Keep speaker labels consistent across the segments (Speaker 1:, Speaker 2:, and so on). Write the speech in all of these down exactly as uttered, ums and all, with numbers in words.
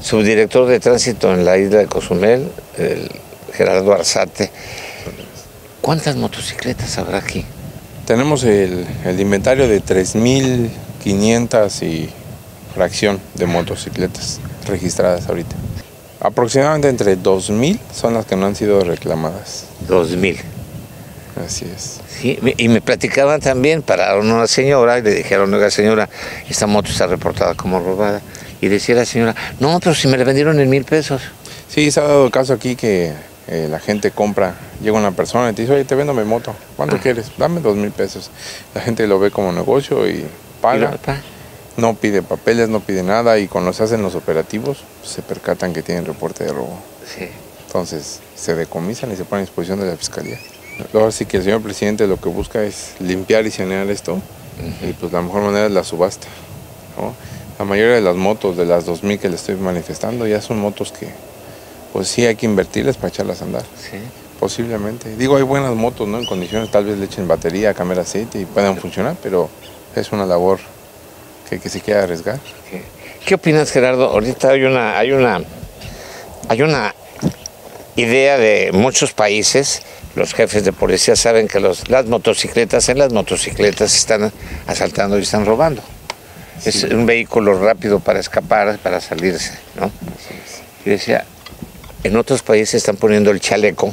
Speaker 1: subdirector de tránsito en la isla de Cozumel, el Gerardo Arzate. ¿Cuántas motocicletas habrá aquí?
Speaker 2: Tenemos el, el inventario de tres mil quinientas y fracción de motocicletas registradas ahorita. Aproximadamente entre dos mil son las que no han sido reclamadas.
Speaker 1: dos mil.
Speaker 2: Así es.
Speaker 1: Sí, y me platicaban también, pararon a una señora y le dijeron, oiga señora, esta moto está reportada como robada. Y decía la señora, no, pero si me la vendieron en mil pesos.
Speaker 2: Sí, se ha dado el caso aquí que eh, la gente compra, llega una persona y te dice, oye, te vendo mi moto, ¿cuánto ah. quieres? Dame dos mil pesos. La gente lo ve como negocio y paga. ¿Y no pide papeles, no pide nada, y cuando se hacen los operativos, pues, se percatan que tienen reporte de robo.
Speaker 1: Sí.
Speaker 2: Entonces se decomisan y se ponen a disposición de la fiscalía. Ahora sí que el señor presidente lo que busca es limpiar y sanear esto, uh-huh. y pues la mejor manera es la subasta, ¿no? La mayoría de las motos, de las dos mil que le estoy manifestando, ya son motos que pues sí hay que invertirles para echarlas a andar.
Speaker 1: Sí.
Speaker 2: Posiblemente. Digo, hay buenas motos, ¿no? En condiciones, tal vez le echen batería, cambiar aceite y puedan sí. funcionar, pero es una labor que, que se quiere arriesgar.
Speaker 1: ¿Qué, ¿Qué opinas, Gerardo? Ahorita hay una, hay una, hay una idea de muchos países. Los jefes de policía saben que los, las motocicletas, en las motocicletas están asaltando y están robando. Sí. Es un vehículo rápido para escapar, para salirse, ¿no? Y decía, en otros países están poniendo el chaleco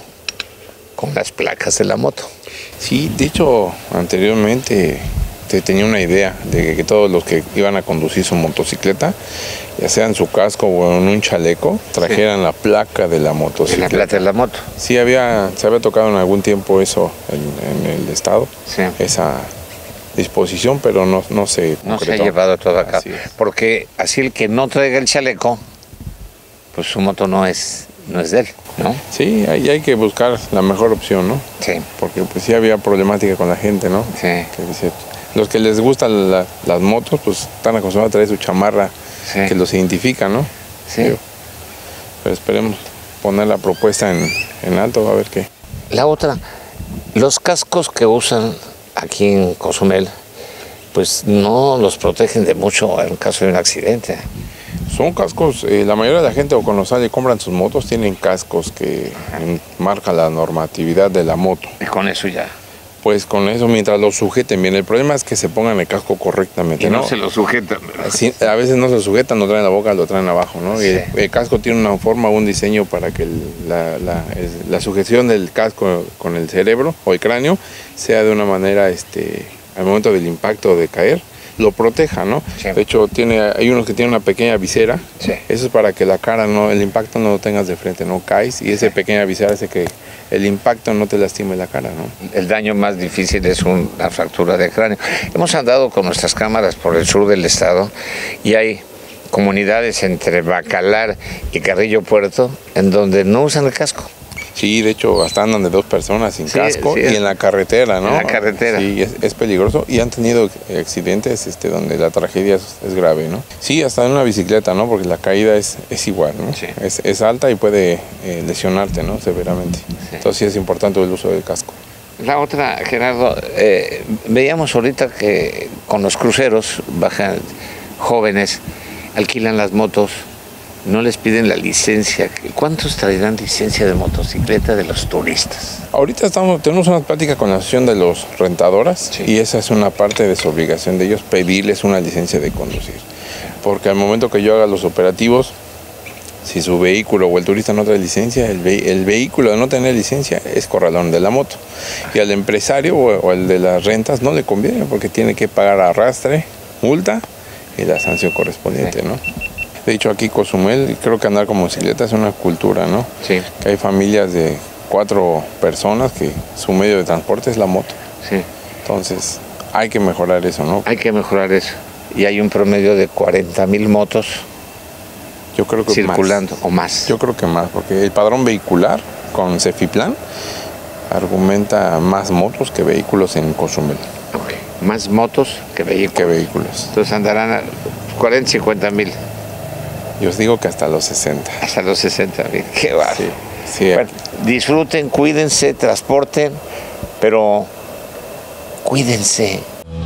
Speaker 1: con las placas de la moto.
Speaker 2: Sí, de hecho, anteriormente te tenía una idea de que todos los que iban a conducir su motocicleta, ya sea en su casco o en un chaleco, trajeran sí. la placa de la motocicleta.
Speaker 1: La placa de la moto.
Speaker 2: Sí, había, se había tocado en algún tiempo eso en, en el estado,
Speaker 1: sí.
Speaker 2: esa disposición, pero no, no se
Speaker 1: No concretó. Se ha llevado todo acá,
Speaker 2: así
Speaker 1: porque así el que no traiga el chaleco, pues su moto no es, no es de él, ¿no?
Speaker 2: Sí, ahí hay que buscar la mejor opción, ¿no?
Speaker 1: Sí.
Speaker 2: Porque pues sí había problemática con la gente, ¿no?
Speaker 1: Sí.
Speaker 2: Que dice, los que les gustan la, las motos, pues están acostumbrados a traer su chamarra sí. que los identifica, ¿no?
Speaker 1: Sí.
Speaker 2: Pero, pero esperemos poner la propuesta en, en alto, a ver qué.
Speaker 1: La otra, los cascos que usan aquí en Cozumel, pues no los protegen de mucho en caso de un accidente.
Speaker 2: Son cascos, eh, la mayoría de la gente o cuando sale y compran sus motos tienen cascos que marcan la normatividad de la moto.
Speaker 1: Y con eso ya.
Speaker 2: Pues con eso, mientras lo sujeten bien. El problema es que se pongan el casco correctamente,
Speaker 1: y no,
Speaker 2: ¿no?
Speaker 1: se lo sujetan.
Speaker 2: Sí, a veces no se lo sujetan, no traen la boca, lo traen abajo, ¿no? Sí. Y el, el casco tiene una forma, un diseño para que el, la, la, la sujeción del casco con el cerebro o el cráneo sea de una manera, este, al momento del impacto de caer, lo proteja, ¿no?
Speaker 1: Sí.
Speaker 2: De hecho, tiene, hay unos que tienen una pequeña visera.
Speaker 1: Sí.
Speaker 2: Eso es para que la cara, no, el impacto no lo tengas de frente, no caes, y esa sí. pequeña visera hace que el impacto no te lastime la cara, ¿no?
Speaker 1: El daño más difícil es una fractura de cráneo. Hemos andado con nuestras cámaras por el sur del estado y hay comunidades entre Bacalar y Carrillo Puerto en donde no usan el casco.
Speaker 2: Sí, de hecho, hasta andan de dos personas sin sí, casco sí, y en la carretera, ¿no?
Speaker 1: En la carretera.
Speaker 2: Sí, es, es peligroso y han tenido accidentes este, donde la tragedia es, es grave, ¿no? Sí, hasta en una bicicleta, ¿no? Porque la caída es, es igual, ¿no?
Speaker 1: Sí.
Speaker 2: Es, es alta y puede eh, lesionarte, ¿no? Severamente. Sí. Entonces sí es importante el uso del casco.
Speaker 1: La otra, Gerardo, eh, veíamos ahorita que con los cruceros bajan jóvenes, alquilan las motos, no les piden la licencia. ¿Cuántos traerán licencia de motocicleta de los turistas?
Speaker 2: Ahorita estamos, tenemos una plática con la asociación de los rentadoras sí. y esa es una parte de su obligación de ellos, pedirles una licencia de conducir. Porque al momento que yo haga los operativos, si su vehículo o el turista no trae licencia, el, ve, el vehículo de no tener licencia es corralón de la moto. Y al empresario o, o el de las rentas no le conviene porque tiene que pagar arrastre, multa y la sanción correspondiente, sí. ¿no? De hecho, aquí Cozumel, creo que andar con bicicleta es una cultura, ¿no?
Speaker 1: Sí.
Speaker 2: Que hay familias de cuatro personas que su medio de transporte es la moto.
Speaker 1: Sí.
Speaker 2: Entonces, hay que mejorar eso, ¿no?
Speaker 1: Hay que mejorar eso. Y hay un promedio de cuarenta mil motos
Speaker 2: Yo creo que
Speaker 1: circulando
Speaker 2: más.
Speaker 1: o más.
Speaker 2: Yo creo que más, porque el padrón vehicular con Cefiplan argumenta más motos que vehículos en Cozumel.
Speaker 1: Okay. Más motos que vehículos.
Speaker 2: Que vehículos.
Speaker 1: Entonces andarán a cuarenta, cincuenta mil.
Speaker 2: Yo os digo que hasta los sesenta.
Speaker 1: Hasta los sesenta mil, qué bárbaro.
Speaker 2: Sí, sí.
Speaker 1: Bueno, disfruten, cuídense, transporten, pero cuídense.